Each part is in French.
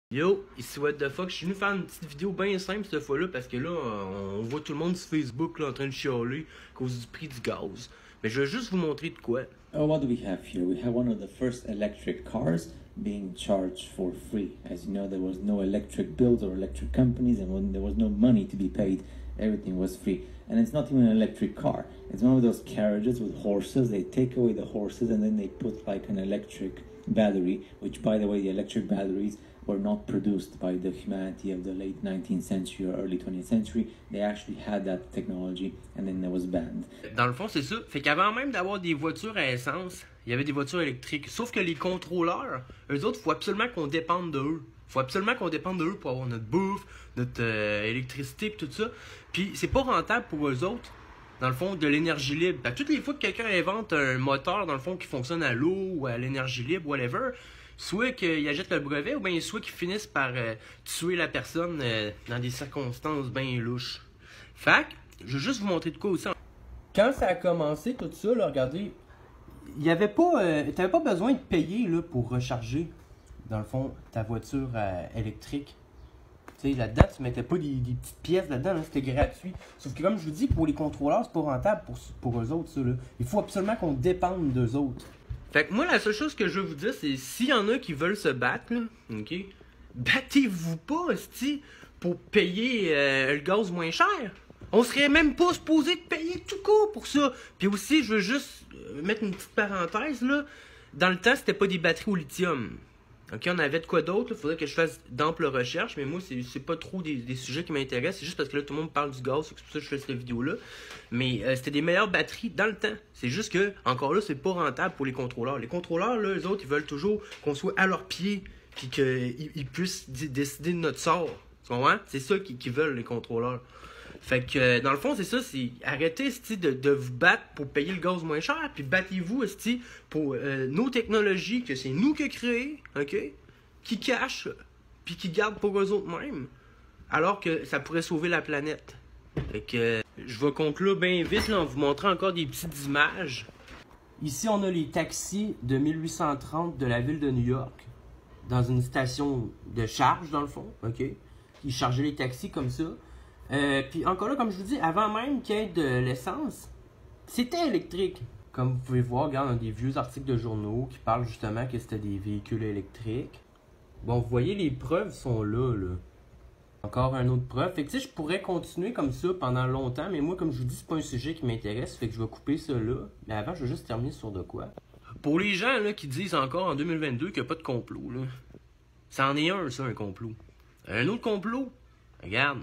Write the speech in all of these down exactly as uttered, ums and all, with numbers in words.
Yo, ici What the fuck, je suis venu faire une petite vidéo bien simple cette fois-là parce que là, on voit tout le monde sur Facebook là, en train de chialer à cause du prix du gaz. Mais je vais juste vous montrer de quoi. Oh, what do we have here? We have one of the first electric cars being charged for free. As you know, there was no electric bills or electric companies, and when there was no money to be paid, everything was free. And it's not even an electric car. It's one of those carriages with horses. They take away the horses and then they put like an electric battery, which, by the way, the electric batteries were not produced by the humanity of the late nineteenth century or early twentieth century. They actually had that technology and then it was banned. Dans le fond, c'est ça. Fait qu'avant même d'avoir des voitures à essence, il y avait des voitures électriques. Sauf que les contrôleurs, eux autres, il faut absolument qu'on dépende d'eux. Il faut absolument qu'on dépende d'eux pour avoir notre bouffe, notre euh, électricité et tout ça. Puis c'est pas rentable pour eux autres, dans le fond, de l'énergie libre. Ben, toutes les fois que quelqu'un invente un moteur, dans le fond, qui fonctionne à l'eau ou à l'énergie libre, whatever, soit qu'il achète le brevet ou bien soit qu'il finisse par euh, tuer la personne euh, dans des circonstances bien louches. Fait que, je vais juste vous montrer de quoi aussi. Quand ça a commencé, tout ça, là, regardez, il y avait pas, euh, t'avais pas besoin de payer là, pour recharger, dans le fond, ta voiture euh, électrique. Tu sais, là-dedans, tu mettais pas des, des petites pièces là-dedans, là, c'était gratuit. Sauf que comme je vous dis, pour les contrôleurs, c'est pas rentable pour, pour eux autres, ça, là. Il faut absolument qu'on dépende d'eux autres. Fait que moi, la seule chose que je veux vous dire, c'est s'il y en a qui veulent se battre, là, ok, battez-vous pas, hostie, pour payer euh, le gaz moins cher. On serait même pas supposé de payer tout court pour ça. Puis aussi, je veux juste mettre une petite parenthèse, là. Dans le temps, c'était pas des batteries au lithium. Ok, on avait de quoi d'autre, il faudrait que je fasse d'amples recherches, mais moi, c'est pas trop des, des sujets qui m'intéressent, c'est juste parce que là, tout le monde parle du gaz, c'est pour ça que je fais cette vidéo-là. Mais euh, c'était des meilleures batteries dans le temps. C'est juste que, encore là, c'est pas rentable pour les contrôleurs. Les contrôleurs, là, eux autres, ils veulent toujours qu'on soit à leurs pieds, puis qu'ils ils puissent décider de notre sort. Tu comprends? C'est ça qu'ils qu'ils veulent, les contrôleurs. Fait que, euh, dans le fond, c'est ça, c'est arrêtez de, de vous battre pour payer le gaz moins cher, puis battez-vous pour euh, nos technologies, que c'est nous qui avons créées, ok, qui cachent, puis qui gardent pour eux autres mêmes, alors que ça pourrait sauver la planète. Fait que, euh, je vais conclure bien vite là, en vous montrant encore des petites images. Ici, on a les taxis de mille huit cent trente de la ville de New York, dans une station de charge, dans le fond, ok, ils chargeaient les taxis comme ça. Euh, puis encore là, comme je vous dis, avant même qu'il y ait de l'essence, c'était électrique. Comme vous pouvez voir, regarde, on a des vieux articles de journaux qui parlent justement que c'était des véhicules électriques. Bon, vous voyez, les preuves sont là, là. Encore une autre preuve. Fait que tu sais, je pourrais continuer comme ça pendant longtemps, mais moi, comme je vous dis, c'est pas un sujet qui m'intéresse, fait que je vais couper ça là. Mais avant, je vais juste terminer sur de quoi. Pour les gens là qui disent encore en deux mille vingt-deux qu'il n'y a pas de complot, là, c'en est un, ça, un complot. Un autre complot, regarde.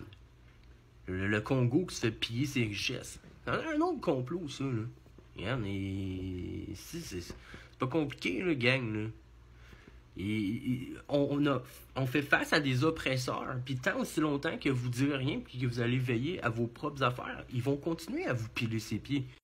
Le, le Congo qui se fait piller ses richesses. C'est un autre complot, ça, là. Regarde, et... c'est pas compliqué, là, gang, là. Et, et, on, on, a, on fait face à des oppresseurs, puis tant aussi longtemps que vous direz rien, puis que vous allez veiller à vos propres affaires, ils vont continuer à vous piler ses pieds.